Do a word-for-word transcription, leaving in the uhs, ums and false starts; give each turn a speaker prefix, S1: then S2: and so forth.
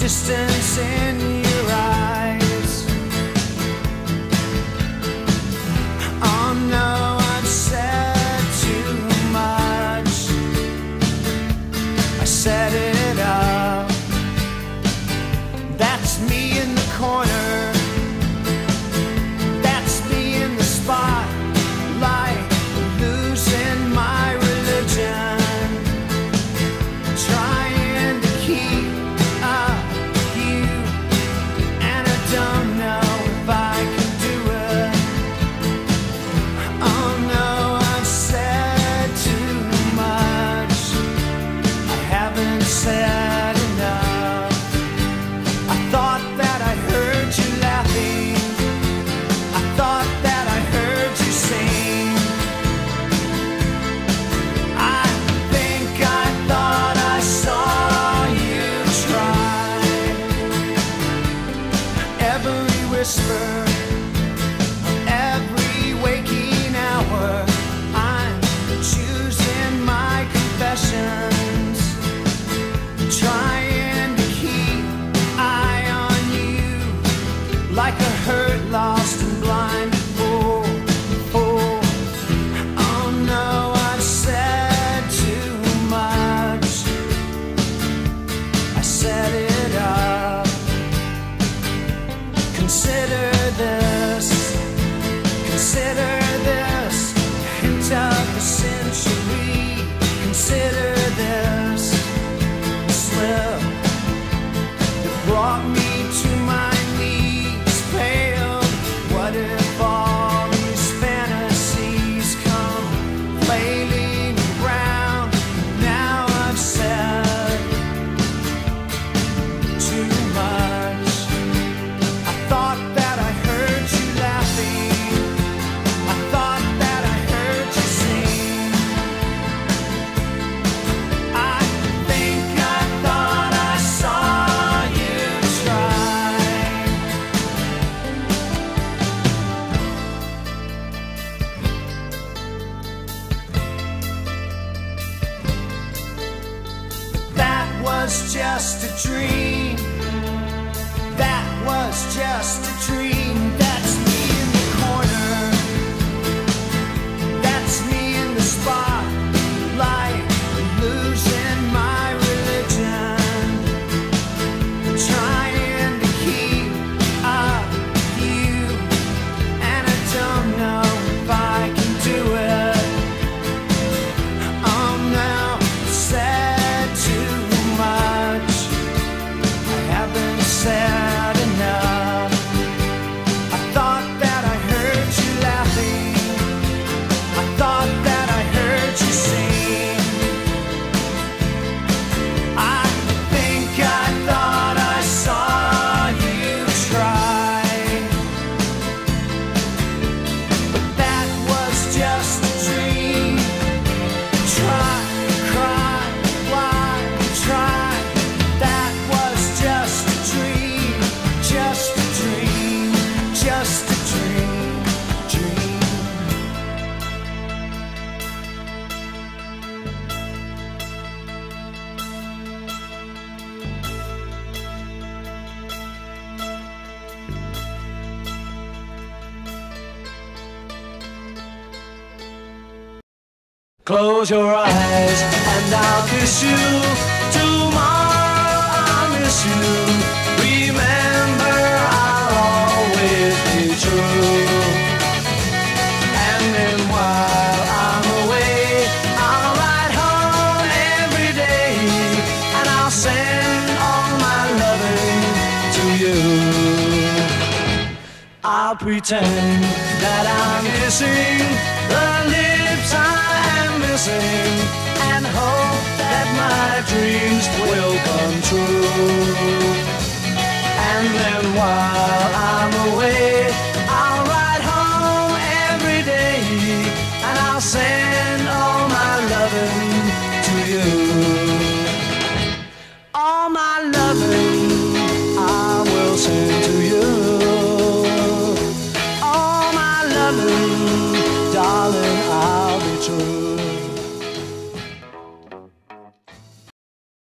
S1: distance in your eyes. Oh no, I've said too much. I set it up. That's me in the corner. That's me in the spotlight, losing my religion, trying to keep up with you, and I don't know if I can do it. Oh no, I've said too much. I haven't said enough. I thought that I heard you laughing. I thought that I heard you sing. I think I thought I saw you try. Every whisper, every waking hour, I'm choosing my confessions, trying to keep eye on you, like a hurt, lost and blind fool. fool. Oh no, I've said too much. I set it up. Consider this, consider this, hint of the century. Consider this slip that brought me to my knees, pale. What if all these fantasies come flailing around? Now I've said too much. I thought that I heard you laughing. I thought that I heard you sing. I think I thought I saw you try. That was just a dream. That was just a dream. That's me in the corner. That's me in the spotlight, losing my religion, trying to keep up with you, and I don't know if I can do it. Oh no, I've said too much. I haven't said enough. I thought that I heard you laughing. I thought that I heard you sing. I think I thought I saw you try. But that was just a dream. Try, cry, why, try. That was just a dream. Just a dream. Just a dream. Dream.
S2: Close your eyes and I'll kiss you. Tomorrow I'll miss you. Remember, I'll always be true. And then while I'm away, I'll ride home every day, and I'll send all my loving to you. I'll pretend that I'm kissing the lips I am missing, and hope that my dreams will come true. And then while I'm away, I'll ride home every day, and I'll send